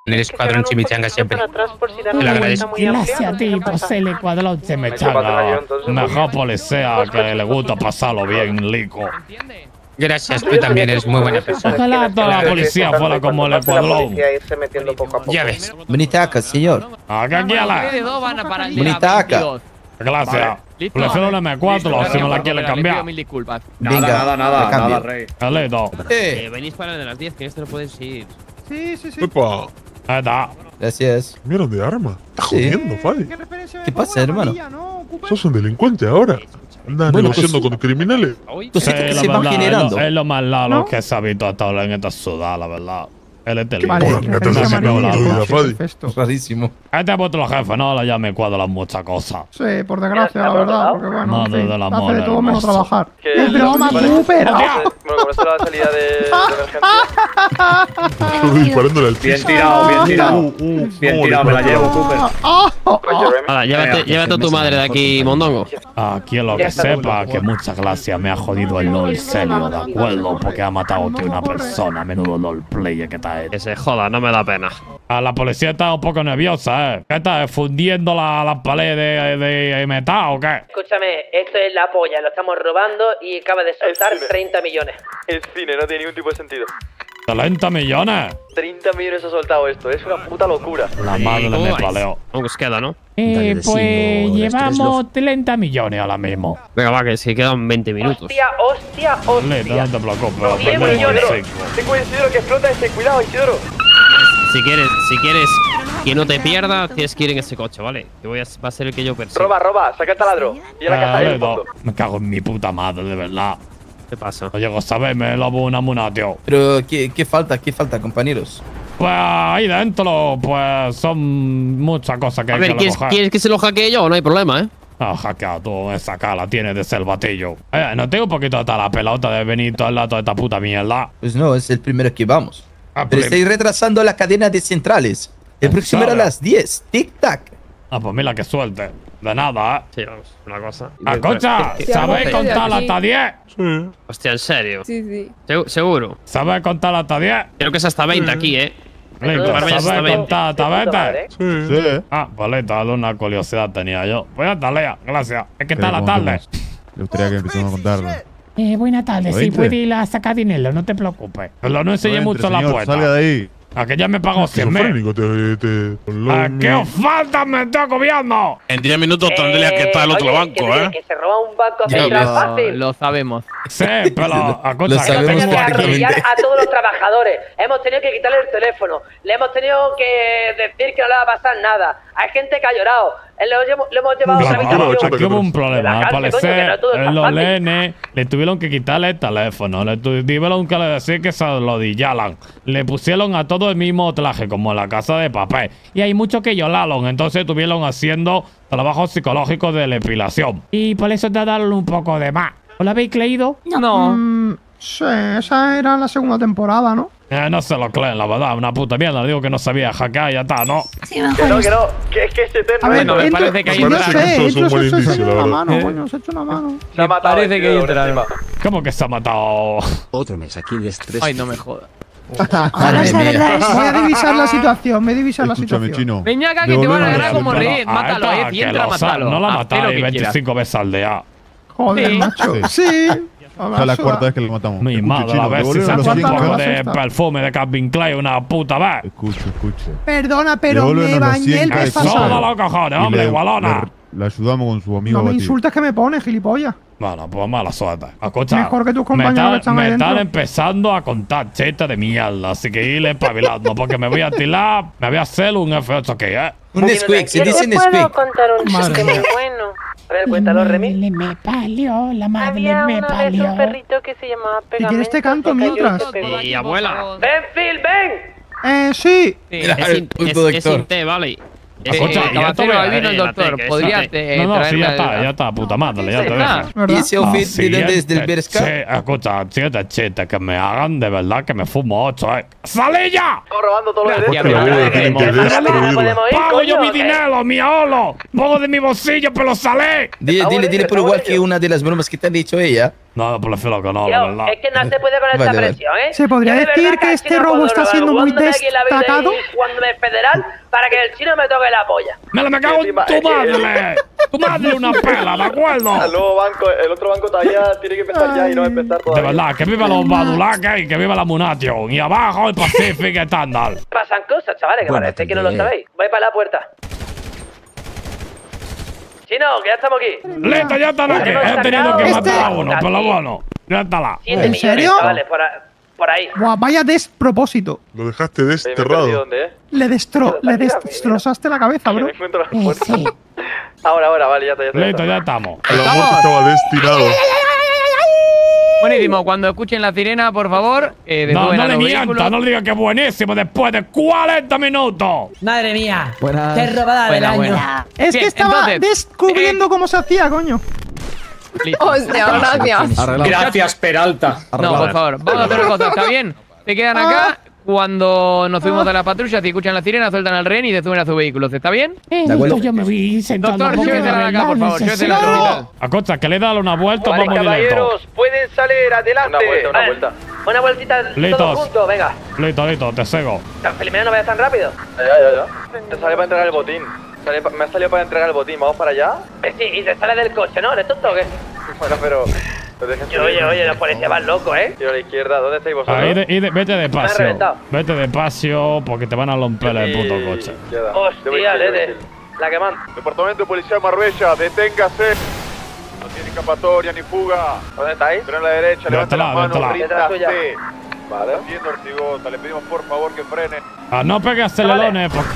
En el escuadrón chimichanga siempre. Te lo agradezco. Gracias a ti por ser el escuadrón chimichanga. Mejor policía que le gusta pasarlo bien, lico. Gracias, tú también eres muy buena persona. Ojalá toda la policía fuera como el escuadrón. Ya ves. Venite acá, señor. Acá quiera. Venite acá. Gracias. Prefiero una M4 si me la quiere cambiar. Mil disculpas. Nada, rey. Listo. Venís para de las 10, que esto no puedes ir. Sí. Epa, Ahí está. Gracias. mierda de arma. Estás Sí. jodiendo, Fadi. ¿Qué pasa, hermano? Sos un delincuente ahora. Andas Bueno, negociando con criminales. ¿Tú sabes que la se van verdad, generando? es lo más largo que se ha visto hasta ahora en esta ciudad, la verdad. Él es Vale, delincuente. Bueno, referencia entonces, amarilla, no, pues, Fadi. perfecto. Rarísimo. Este es vuestro jefe, no la llame cuadran muchas cosas. Sí, por desgracia, la verdad, porque bueno, en Madre fin, del amor hace de todo menos hermoso. trabajar. Que ¡Es broma, Cooper! ¡Hostia! Bueno, como esto es la salida de emergencia. Yo disparándole al piso. Bien tirado, me la llevo, Cooper. Hala, llévate a tu madre de aquí, mondongo. Aquí lo que sepa que muchas gracias me ha jodido el LOL serio, ¿de acuerdo? Porque ha matado a una persona, menudo LOL player que está hecho. Que se joda, no me da pena. A la policía está un poco nerviosa, ¿eh? ¿Qué está fundiendo las paredes de metal o qué? Escúchame, esto es la polla, lo estamos robando y acaba de soltar 30 millones. Es cine, no tiene ningún tipo de sentido. 30 millones. 30 millones ha soltado esto, es una puta locura. La madre me paleo. Aunque os queda, ¿no? Pues llevamos 30 millones ahora mismo. Venga, va, que se quedan 20 minutos. Hostia. Listo, no te preocupes. 10 millones. Tengo a Isidoro que explota ese, cuidado Isidoro. Si quieres que no te pierda, tienes que ir en ese coche, ¿vale? Que va a ser el que yo persiga. Roba, saca el taladro. Y a la casa del fondo. Me cago en mi puta madre, de verdad. ¿Qué pasa? No llego a saber, me lobo una muna, tío. Pero, ¿qué falta? ¿Qué falta, compañeros? Pues ahí dentro, pues son muchas cosas que A hay ver, que recoger. ¿quieres que se lo hackee yo? No hay problema, ¿eh? Ah, hackeado tú, esa cara tienes de ser batillo. No tengo un poquito hasta la pelota de venir todo el rato de esta puta mierda. Pues no, es el primero que vamos. Pero pues, estáis retrasando la cadena de centrales. El próximo era a las 10. Tic-tac. Pues mira qué suerte. De nada, ¿eh? Sí, vamos, una cosa. Escucha, ¿sabéis contar hasta 10? Sí. Hostia, ¿en serio? Sí. ¿Seguro? ¿Sabéis contar hasta 10? Creo que es hasta 20 aquí, ¿eh? ¿Sabéis contar hasta 20? Sí. Pues listo, dale una curiosidad tenía yo. Pues ya está, Lea, gracias. Es que está la tarde. Le gustaría que empecemos a contarlo. Buena tarde, sí, puede ir a sacar dinero, no te preocupes. Pero no enseñe mucho la puerta. Salga de ahí. A que ya me pagó 100 mil. ¿A qué os falta me estoy agobiando? En 10 minutos tendría que estar el otro banco, Que se roba un banco central fácil. Lo sabemos. Sí, pero escucha, Lo sabemos Tenemos que perfectamente. arrodillar a todos los trabajadores. Hemos tenido que quitarle el teléfono. Le hemos tenido que decir que no le va a pasar nada. Hay gente que ha llorado. Le hemos llevado a otra habitación. Aquí hubo un problema. Al parecer, todo está los fácil. lenes le tuvieron que quitarle el teléfono. Le tuvieron que decir que se lo dillaran. Le pusieron a todo el mismo traje, como en la casa de papel. Y hay muchos que lloraron. Entonces estuvieron haciendo trabajo psicológico de depilación. Y por eso te daron un poco de más. ¿Os lo habéis creído? No. Sí, esa era la segunda temporada, ¿no? No se lo creen, la verdad. Una puta mierda. Le digo que no sabía hackear y ya está, ¿no? Sí, mejor. Que es que ese tema. A ver, Bueno, me parece que hay yo otra. sé, Eso es un buen se ha indicio, hecho la una verdad. mano, coño, se ha hecho una mano. Se ha matado. Parece que hay otra. ¿Cómo que se ha matado? Otro mes aquí de estrés. Ay, no me jodas. Ahora es la verdad. Voy a divisar la situación, me he divisado la Escúchame, situación. chino. Venga acá, que te van a agarrar como rey. Ah, Mátalo, esta, y que entra a lo matarlo. No la Haz lo matáis que 25 veces al día. Joder, macho. Sí. Esa es la cuarta vez que lo matamos. Mi Escuche, madre, chino, a ver si se devuélveme los cuarta, 100 poco la de sexta. perfume de Calvin Klein una puta vez. Escuche. Perdona, pero Devuélvenos me los bañé 100 el que mes hay. Solo pasado. los cojones, Y hombre, igualona. Le ayudamos con su amigo No me a batir. insultes que me pones, gilipollas. Bueno, pues mala suerte. Escucha, Mejor que tus compañeros que están ahí me están dentro. empezando a contar chetas de mierda, así que irle espabilando, porque me voy a tirar, me voy a hacer un F8 aquí, ¿eh? Un squeak, se dice un puedo squeak. contar un chiste muy bueno. A ver, cuéntalo, Remy. Me palió, la madre Había me una vez palió. un perrito que se llamaba Si Pegamento. quieres te canto que cayó y mientras. se pegó. Y abuela. ¡Ven, Phil, ven! Sí. Mira, Es el sin puto doctor. sin té, vale. Escucha, ya te voy a ahí vino el doctor. Podría No, sí, ya está, puta madre, ya te dejo. ¿Verdad? ¿Y ese outfit de dónde es del Sí, Berska? escucha, siguiente chiste, que me hagan de verdad que me fumo 8, ¡Salí ya! Estamos robando todos los Gracias, derechos. Pero tienen que destruirlo. ¿Podemos ir, ¡Pago yo coño? mi dinero, mi ahorro! ¡Pongo de mi bolsillo, pero salé! Dile por igual que una de las bromas que te han dicho ella. No, prefiero que no, la Tío, verdad. es que no se puede con esta Vale, vale. presión, ¿eh? Se podría Yo de decir verdad que al este chino robo puedo está robar, siendo muy jugándome aquí en la vida y destacado. jugándome federal para que el chino me toque la polla. Me cago en tu madre. Tu madre una pela, ¿de acuerdo? El nuevo banco, el otro banco todavía tiene que empezar ya y no empezar De todavía. verdad, que viva los Badulaques y que viva la Munation. Y abajo el Pacific Standard. Pasan cosas, chavales, que Bueno, parece que no lo te- sabéis. Voy para la puerta. Chino, que ya estamos aquí. Listo, ya están aquí. Hemos He tenido que sacado matar a uno, casi pero bueno. Ya está la. 7 ¿En millones, serio? chavales, por ahí. Buah, vaya despropósito. Lo dejaste Me he perdido desterrado. dónde, Le destrozaste la cabeza, Que bro. no encuentro la puerta. Ahora, vale, ya está. Listo, ya estamos. A la muerte estaba destinado. Buenísimo, cuando escuchen la sirena, por favor, No, no le mientas, no le digas que es buenísimo después de 40 minutos. Madre mía. Buenas. Qué robada del año. Es que Bien, estaba entonces, descubriendo cómo se hacía, coño. Hostia, gracias. Arreglado. Gracias, Peralta. No, por favor, vamos a hacer una cosa, ¿está bien? Se quedan acá. Cuando nos fuimos de la patrulla, si escuchan la sirena, sueltan al rehén y se suben a sus vehículos. ¿Está bien? acuerdo. Yo me vi sentado. Doctor, llévesela acá, por favor, llévesela al hospital. Acosta, que le da una vuelta, Vale, vamos directo. caballeros, pueden salir adelante. Una vuelta. Una vueltita Litos. todos juntos, venga. Listo, te cego. Primero no vayas tan rápido. Ya. Te sale para entregar el botín. Me ha salido para entregar el botín. ¿Vamos para allá? Sí, y te sales del coche, ¿no? ¿Eres tonto o qué? Bueno, pero... lo dejas subir. Oye, los policías van locos, ¿eh? Tiro a la izquierda. ¿Dónde estáis vosotros? Ahí vete Me ha despacio. reventado. Vete despacio porque te van a romper el puto coche. Izquierda. Hostia, Lede. La que manda. Departamento de Policía de Marbella, deténgase. No tiene escapatoria ni fuga. ¿Dónde estáis? Pero en la derecha, levante las manos, Detrás. Detrás tuya. ríndase. Vale. Haciendo Ortigota, le pedimos por favor que frene. Ah, no pegues acelerones porque...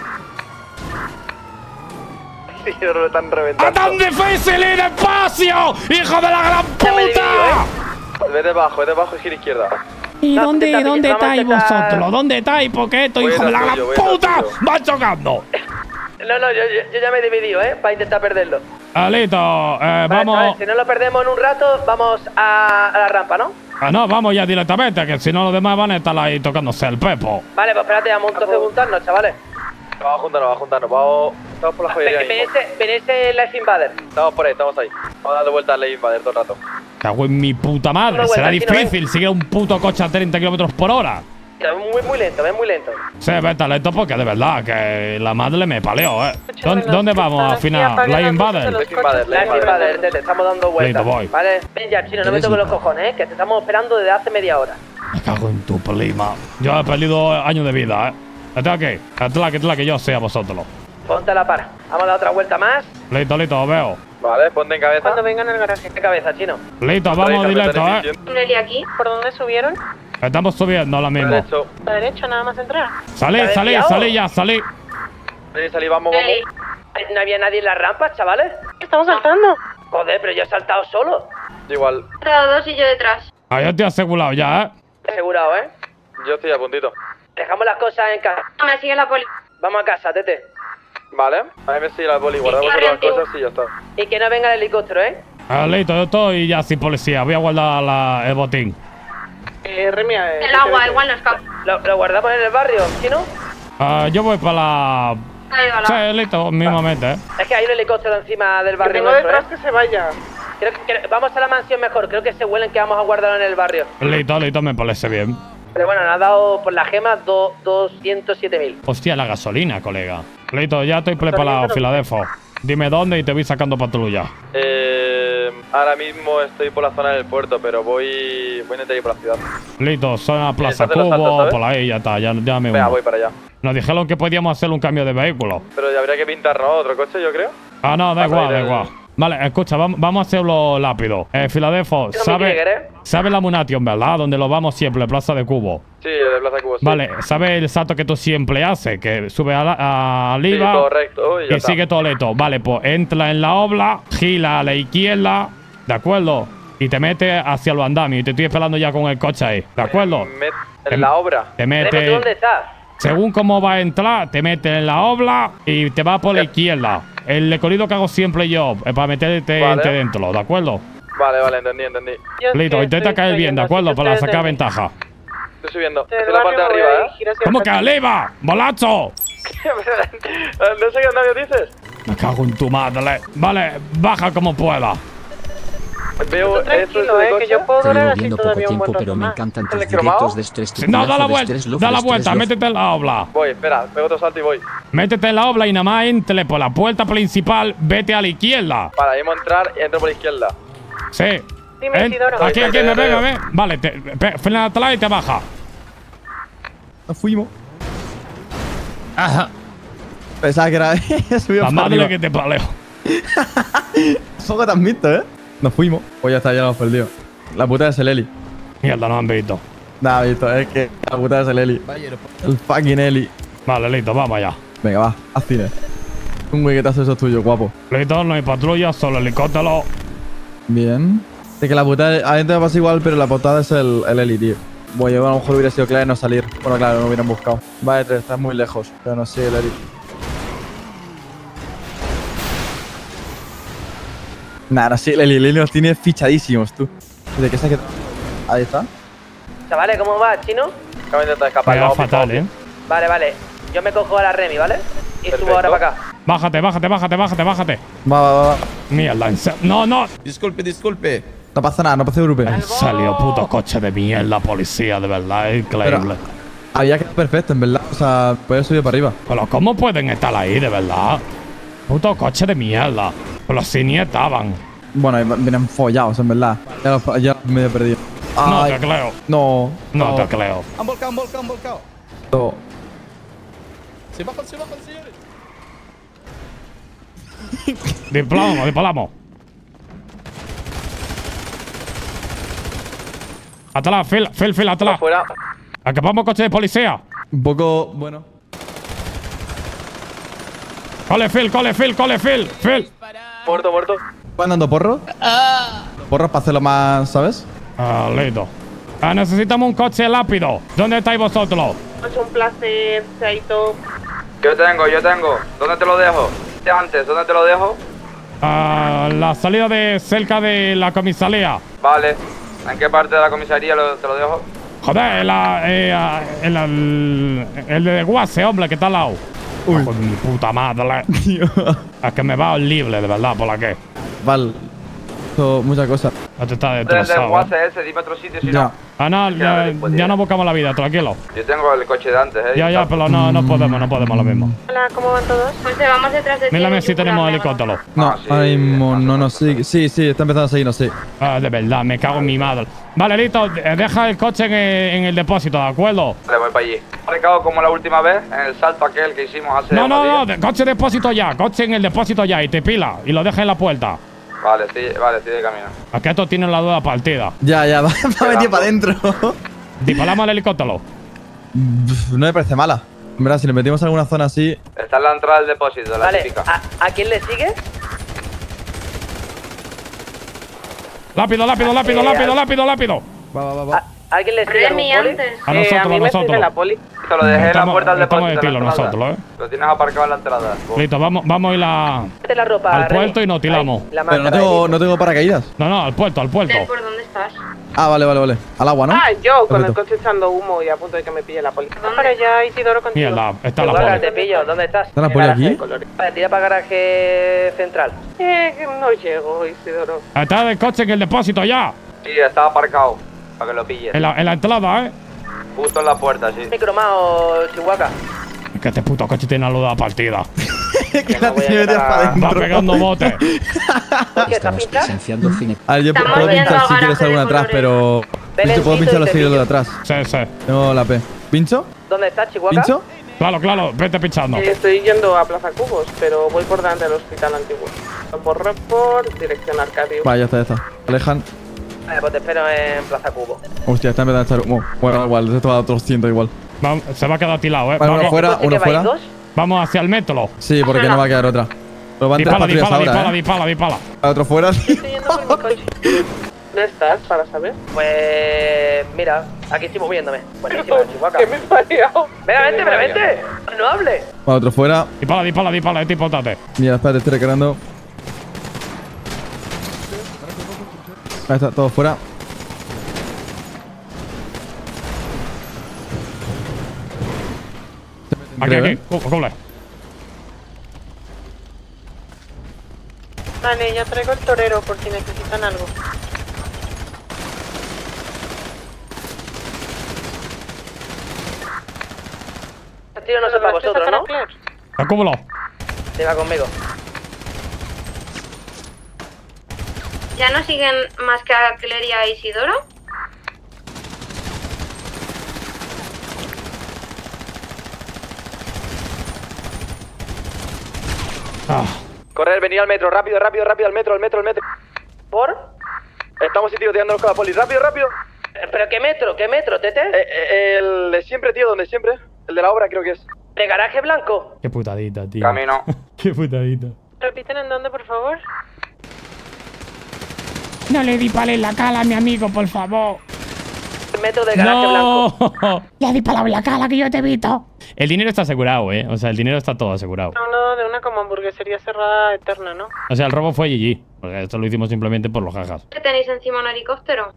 Sí, lo están ¡Ah, reventando. tan difícil ir despacio! ¡Hijo de la gran Ya me dividido, puta! Vete bajo y gira izquierda. ¿Y No, dónde vamos a estáis intentar- vosotros? ¿Dónde estáis? Porque estos Voy hijos de la detrás gran tuyo, voy puta detrás tuyo. van chocando. No, yo ya me he dividido, ¿eh? Para intentar perderlo. Alito, Vale, vamos... chavales, si no lo perdemos en un rato, vamos a la rampa, ¿no? Ah, no, vamos ya directamente, que si no los demás van a estar ahí tocándose el pepo. Vale, pues espérate, vamos entonces a juntarnos, chavales. Vamos a juntarnos. Vamos por la joyería mismo. Venese Life Invader. Estamos por ahí, estamos ahí. Vamos dando vueltas al Life Invader todo el rato. Cago en mi puta madre, Una será vuelta, aquí no difícil seguir un puto coche a 30 kilómetros por hora. Muy lento, muy lento. Sí, vete lento porque de verdad que la madre me paleó, ¿Dónde vamos al final? ¿Live Invader? Life Invader, Life Invader, te estamos dando vueltas. Listo, voy. Vale, ven ya, chino, no me toques los cojones, que te estamos esperando desde hace media hora. Me cago en tu prima. Yo he perdido años de vida, Vete aquí, que yo sé a vosotros. Ponte a la par. Vamos a dar otra vuelta más. Listo, os veo. Vale, ponte en cabeza. Cuando vengan al garaje. ¿Qué cabeza, chino? Listo, vamos directo, Nelly aquí. ¿Por dónde subieron? Estamos subiendo ahora mismo. Derecho. A la derecha, nada más entrar. Salí ya. Salí, vamos. ¿No había nadie en las rampas, chavales? Estamos saltando. Joder, pero yo he saltado solo. Igual, Dos y yo detrás. Ah, yo estoy asegurado ya, Asegurado, ¿eh? yo estoy a puntito. Dejamos las cosas en casa. Me sigue la poli. Vamos a casa, tete. Vale, a mí me sigue la poli, guardamos las cosas y ya está. Y que no venga el helicóptero, ¿eh? Listo, yo estoy ya sin policía. Voy a guardar el botín. Remia. El agua, igual no escapa. ¿Lo guardamos en el barrio, chino? Yo voy para la... Ahí va la. Sí, listo, mismamente, Es que hay un helicóptero encima del barrio. tengo nuestro, detrás que se vaya. Creo que vamos a la mansión mejor. Creo que se huelen que vamos a guardarlo en el barrio. Listo, me parece bien. Pero bueno, nos ha dado por la gema 207.000. Hostia, la gasolina, colega. Listo, ya estoy preparado, Filadelfo. Dime dónde y te voy sacando patrulla. Ahora mismo estoy por la zona del puerto, pero voy a intentar ir por la ciudad. Listo, zona Plaza Estás de los Cubo, Santos, ¿sabes? por ahí ya está, ya me Venga, uno. voy para allá. Nos dijeron que podíamos hacer un cambio de vehículo. Pero ya habría que pintar, ¿no? Otro coche, yo creo. Ah, no, da Para igual, ir da el- igual. Vale, escucha, vamos a hacerlo rápido. Filadelfo, ¿sabe la Munation, verdad? Donde lo vamos siempre, Plaza de Cubo. Sí, de Plaza Cubo, sí. Vale, ¿sabe el salto que tú siempre haces? Que sube al Sí, IVA correcto, y ya y está. sigue todo leto. Vale, pues entra en la obra, gira a la izquierda, ¿de acuerdo? Y te mete hacia los andamios. Y te estoy esperando ya con el coche ahí, ¿de acuerdo? En la obra. Te ¿Tú mete... dónde estás? Según cómo va a entrar, te metes en la obra y te vas por la izquierda. El recorrido que hago siempre yo, para meterte Vale. dentro, ¿de acuerdo? Vale, entendí. Listo, intenta caer bien, ¿de acuerdo? Para sacar ventaja. Estoy subiendo. Estoy en la parte de arriba, ¿Cómo que arriba? ¡Bolacho! No sé qué andamio dices. Me cago en tu madre. Vale, baja como pueda. Veo Tú tranquilo, que yo puedo durar así todavía un buen rato pero me más. encantan tus ¿El cromado? directos de estrés. No, da la vuelta, métete en la obla. Voy, espera, pego otro salto y voy. Métete en la obla y nada más entre por la puerta principal, vete a la izquierda. Para, ahí entrar y entro por la izquierda. Sí. Dime, Isidoro. Aquí, me ve. Vale, frena atrás y te baja. Nos fuimos. Ajá. Pensaba que era. Subió La para madre arriba. que te paleo. Poco te has visto, ¿eh? Nos fuimos. Pues ya está, ya nos hemos perdido. La puta es el Eli. Mierda, no han visto. Nada, visto, es que la puta es el Eli. El fucking Eli. Vale, listo, vamos allá. Venga, va, haz cine. Un güeyetazo eso es tuyo, guapo. Listo, no hay patrulla, solo helicóptero. Bien. Es que la putada, a gente me pasa igual, pero la putada es el Eli, tío. Bueno, yo a lo mejor hubiera sido clave no salir. Bueno, claro, no hubieran buscado. Vale, 3, estás muy lejos. Pero no sé, el Eli. Nah, no sé, el Eli los tiene fichadísimos, tú. ¿De qué se ha quedado? Ahí está. Chavales, ¿cómo va, chino? Acabo de intentar escapar. Me va fatal, Vale. Yo me cojo a la Remy, ¿vale? Y Perfecto. subo ahora para acá. Bájate. Va. Mierda, no. Disculpe. No pasa nada, no pasa grupo. Salió puto coche de mierda, policía, de verdad, es increíble. Había quedado perfecto, en verdad. O sea, puedes subir para arriba. Pero ¿cómo pueden estar ahí, de verdad? Puto coche de mierda. Pero si ni estaban. Bueno, vienen follados, en verdad. Ya los medio perdido. No Ay, te creo. No. No te creo. Han volcado. No. Se bajan, señores. Disparamos. Atrás, Phil, atrás. Fuera. Acabamos coche de policía. Un poco, bueno. Cole, Phil. Muerto. ¿Van dando porros? Porros para hacerlo más, ¿sabes? Listo. Necesitamos un coche rápido. ¿Dónde estáis vosotros? Es un placer, Saito. Yo tengo. ¿Dónde te lo dejo? ¿Dónde te lo dejo? La salida de cerca de la comisaría. Vale. ¿En qué parte de la comisaría te lo dejo? Joder, el de Guase, hombre, que está al lado. Uy. Con mi puta madre. Es que me va horrible, de verdad, por la que. Vale. Muchas cosas. Esto está Desde el destrozado. Guase ese, dime otro sitio si Ya. no. No, ya no buscamos la vida, tranquilo. Yo tengo el coche de antes, Ya, pero no podemos lo mismo. Hola, ¿cómo van todos? Pues vamos detrás de ti. Mírame si tenemos helicóptero. No, ahora mismo no, sí. Sí, está empezando a seguirnos, sí. De verdad, me cago en mi madre. Vale, listo, deja el coche en el depósito, ¿de acuerdo? Vale, voy para allí. Recado como la última vez, en el salto aquel que hicimos hace No, unos días. coche depósito ya, coche en el depósito ya y te pila y lo deja en la puerta. Vale, estoy de camino. Es que estos tienen la duda partida. Ya, va a meter para adentro. Disparamos al helicóptero. No me parece mala. En verdad, si le metimos en alguna zona así. Está en la entrada del depósito, la Vale, típica. ¿a quién le sigue? Rápido. Va. ¿A quién le sigue? Remy ¿Algún poli? antes. A nosotros, a mí me sigue la poli. Te lo dejé en la puerta del Estamos de depósito. tiro en la entrada. nosotros, Lo tienes aparcado en la entrada. Listo, vamos a ir Mete la ropa, al Remy. puerto y nos tiramos. Ahí, la Pero máscara, no tengo paracaídas. No, al puerto. ¿Por dónde estás? Ah, vale. Al agua, ¿no? Yo con el Perfecto. coche echando humo y a punto de que me pille la poli. Para allá, Isidoro, contigo. Mierda, está la Igual, poli. te pillo, ¿dónde estás? ¿Está la poli aquí? Vale, tira para garaje central. Que no llego, Isidoro. Está el coche en el depósito ya. Sí, estaba aparcado. Para que lo pilles. En la entrada, Justo en la puerta, sí. Micromao, Chihuahua. Es que este puto coche tiene la duda partida. Que la tiene metida para Va adentro. pegando botes. ¿Qué está pinta? Presenciando cine. A ver, yo Estamos puedo viendo pinchar si el quieres garaje alguna de atrás, colores. pero. Yo puedo pinchar los Belencito y seguidores de te atrás. Sí. Tengo la P. ¿Pincho? ¿Dónde estás, Chihuahua? ¿Pincho? Claro, vete pinchando. Estoy yendo a Plaza Cubos, pero voy por delante del hospital antiguo. Por Rockport, dirección Arcadio. Vale, ya está. Alejan. Vale, pues te espero en Plaza Cubo. Hostia, está empezando a echar humo. Bueno, igual, esto va a otros 100 igual. Se va a quedar tilado, Vale, uno fuera, ¿Coche uno que vais fuera. dos? Vamos hacia el metro. Sí, porque no va a quedar otra. Pero van tres patrullas ahora, Dispara. Otro fuera. Estoy yendo por mi coche. ¿Dónde estás, para saber? Pues mira, aquí estoy moviéndome. Buenísimo, Chihuahua. Que me he mareado. Venga, vente. No hable. Vale, otro fuera. Dispara, tipo tate. Mira, espérate, estoy recargando. Ahí está, todo fuera. Aquí. Cubre. Vale, ya traigo el torero por si necesitan algo. tiro no es para vosotros, ¿no? Acúmulo. Se va conmigo. ¿Ya no siguen más que a Cleria e Isidoro? Correr, venir al metro, rápido, rápido, rápido, al metro, al metro, al metro. ¿Por? Estamos tiroteándonos con la poli, rápido, rápido. ¿Pero qué metro, Tete? El de siempre, tío, donde siempre. El de la obra creo que es. ¿De garaje blanco? Qué putadita, tío. Camino. Qué putadita. ¿Repiten en dónde, por favor? No le di pala en la cara a mi amigo, por favor. El metro de garaje blanco. ¡No! Le he disparado en la cara que yo te evito. El dinero está asegurado, O sea, el dinero está todo asegurado. No, de una como hamburguesería cerrada eterna, ¿no? O sea, el robo fue GG. Porque esto lo hicimos simplemente por los jajas. ¿Qué tenéis encima un helicóptero?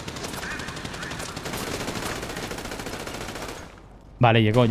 Vale, llegó.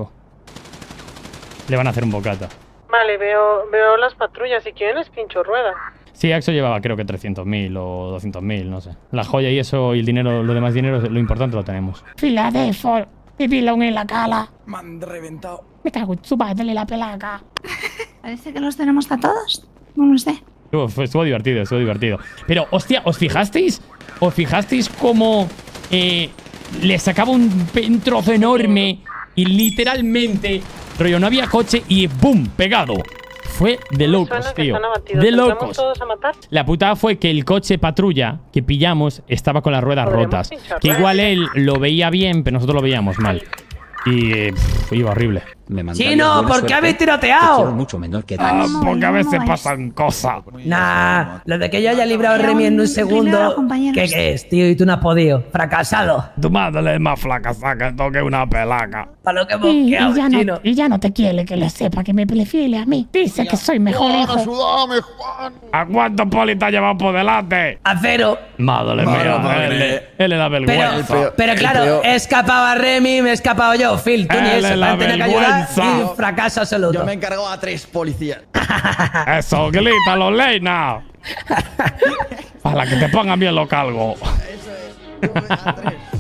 Le van a hacer un bocata. Vale, veo las patrullas. Si quieren les pincho rueda. Sí, Axo llevaba creo que 300.000 o 200.000, no sé. La joya y eso y el dinero, lo demás dinero, lo importante lo tenemos. Filadelfo, me pilón en la cara. Me han reventado. Me cago en su padre la pelaca. Parece que los tenemos a todos. No lo sé. Estuvo divertido. Pero, hostia, ¿os fijasteis? ¿Os fijasteis cómo le sacaba un trozo enorme y literalmente, rollo, no había coche y ¡boom! Pegado. Fue de locos, tío. De locos. La putada fue que el coche patrulla que pillamos estaba con las ruedas rotas. Que igual él lo veía bien, pero nosotros lo veíamos mal. Y iba horrible. ¡Chino! ¿Por qué habéis tiroteado? Mucho menor que porque a veces pasan cosas. Nah, lo de que yo haya librado el Remy en un segundo. ¿Qué es, tío? Y tú no has podido. Fracasado. Tu madre es más fracasada que toque una pelaca. Para lo que hemos quedado, Chino. Y ya no te quiere que le sepa que me prefiere a mí. Dice que soy mejor hijo. ¡Ayúdame, Juan! ¿A cuántos polis te ha llevado por delante? A 0. Madre mía, él le da vergüenza. Pero claro, he escapado a Remy, me he escapado yo, Phil. Tú ni eso. Me han tenido que ayudar y fracaso absoluto. Yo me he encargado a 3 policías. Eso, grítalo, Leina. Para que te pongan bien lo calvo. Eso es. Yo a 3.